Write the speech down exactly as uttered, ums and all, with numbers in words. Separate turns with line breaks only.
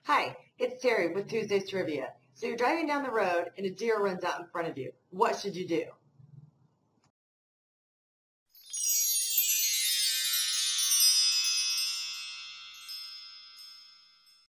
Hi, it's Terry with Tuesday's Trivia. So you're driving down the road and a deer runs out in front of you. What should you do?